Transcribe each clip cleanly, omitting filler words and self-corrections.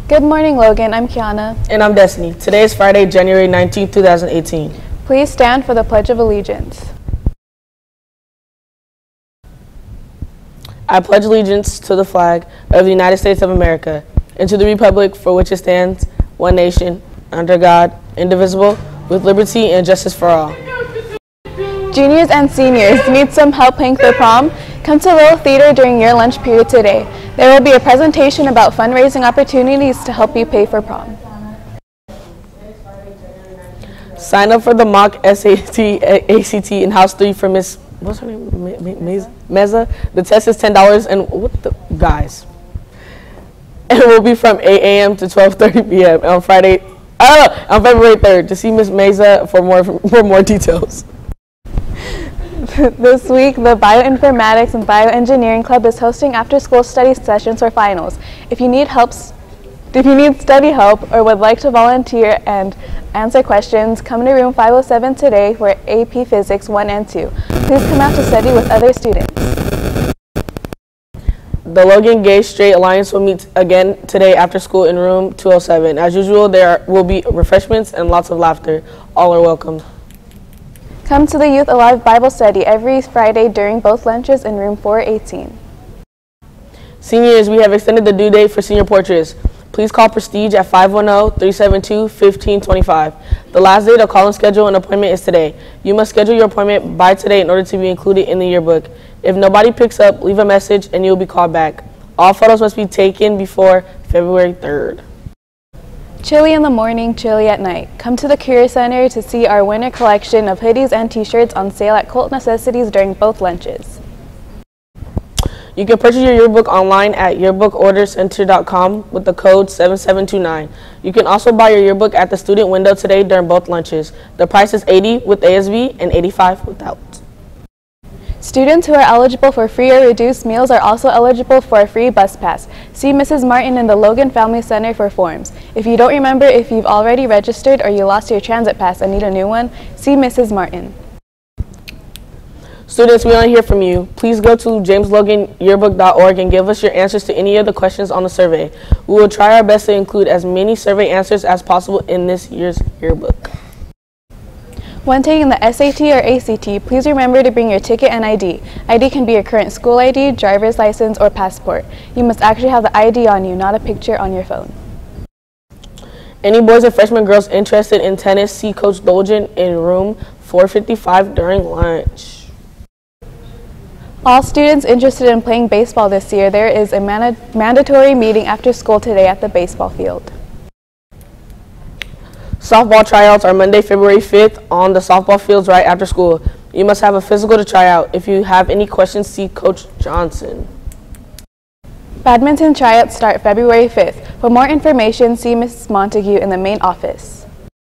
Good morning, Logan. I'm Kiana. And I'm Destiny. Today is Friday, January 19, 2018. Please stand for the Pledge of Allegiance. I pledge allegiance to the flag of the United States of America and to the republic for which it stands, one nation, under God, indivisible, with liberty and justice for all. Juniors and seniors, need some help paying for prom? Come to Little Theater during your lunch period today. There will be a presentation about fundraising opportunities to help you pay for prom. Sign up for the mock SAT, ACT in House 3 for Miss, what's her name, Meza. The test is $10 and what the, guys. And it will be from 8 a.m. to 12:30 p.m. on Friday, on February 3rd. To see Miss Meza for more details. This week, the Bioinformatics and Bioengineering Club is hosting after-school study sessions for finals. If you need study help or would like to volunteer and answer questions, come to room 507 today for AP Physics 1 and 2. Please come out to study with other students. The Logan Gay Straight Alliance will meet again today after school in room 207. As usual, there will be refreshments and lots of laughter. All are welcome. Come to the Youth Alive Bible Study every Friday during both lunches in room 418. Seniors, we have extended the due date for senior portraits. Please call Prestige at 510-372-1525. The last day to call and schedule an appointment is today. You must schedule your appointment by today in order to be included in the yearbook. If nobody picks up, leave a message and you'll be called back. All photos must be taken before February 3rd. Chilly in the morning, chilly at night. Come to the Career Center to see our winter collection of hoodies and t-shirts on sale at Cult Necessities during both lunches. You can purchase your yearbook online at yearbookordercenter.com with the code 7729. You can also buy your yearbook at the student window today during both lunches. The price is $80 with ASB and $85 without. Students who are eligible for free or reduced meals are also eligible for a free bus pass. See Mrs. Martin in the Logan Family Center for forms. If you don't remember if you've already registered or you lost your transit pass and need a new one, see Mrs. Martin. Students, we want to hear from you. Please go to jamesloganyearbook.org and give us your answers to any of the questions on the survey. We will try our best to include as many survey answers as possible in this year's yearbook. When taking the SAT or ACT, please remember to bring your ticket and ID. ID can be your current school ID, driver's license, or passport. You must actually have the ID on you, not a picture on your phone. Any boys or freshman girls interested in tennis, see Coach Dolgen in room 455 during lunch. All students interested in playing baseball this year, there is a mandatory meeting after school today at the baseball field. Softball tryouts are Monday, February 5th on the softball fields right after school. You must have a physical to try out. If you have any questions, see Coach Johnson. Badminton tryouts start February 5th. For more information, see Mrs. Montague in the main office.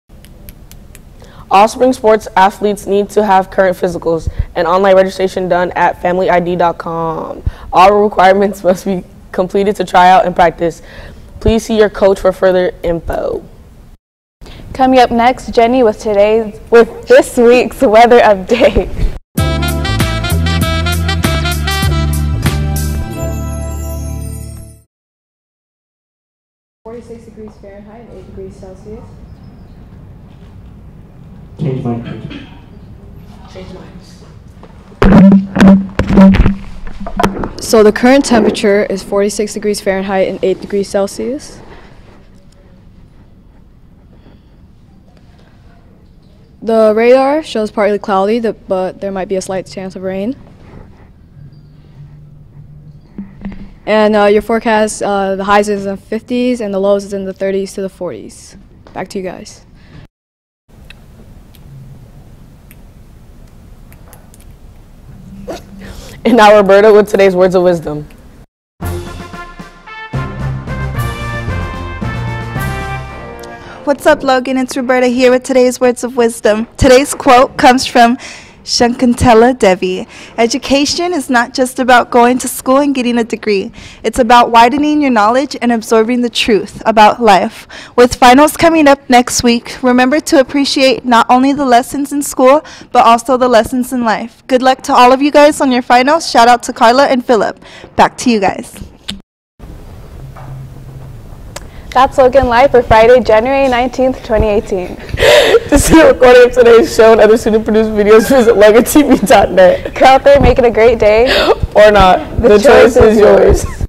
All spring sports athletes need to have current physicals and online registration done at familyid.com. All requirements must be completed to try out and practice. Please see your coach for further info. Coming up next, Jenny with this week's weather update. Fahrenheit and 8 degrees Celsius. Change mine. Change mine. So the current temperature is 46 degrees Fahrenheit and 8 degrees Celsius. The radar shows partly cloudy, but there might be a slight chance of rain. And your forecast, the highs is in the 50s and the lows is in the 30s to the 40s. Back to you guys. And now Roberta with today's words of wisdom. What's up, Logan? It's Roberta here with today's words of wisdom. Today's quote comes from Shakuntala Devi. Education is not just about going to school and getting a degree. It's about widening your knowledge and absorbing the truth about life. With finals coming up next week, remember to appreciate not only the lessons in school, but also the lessons in life. Good luck to all of you guys on your finals. Shout out to Carla and Philip. Back to you guys. That's Logan Live for Friday, January 19th, 2018. To see a recording of today's show and other student-produced videos, visit LoganTV.net. Go out there, make it a great day. Or not. The choice is yours.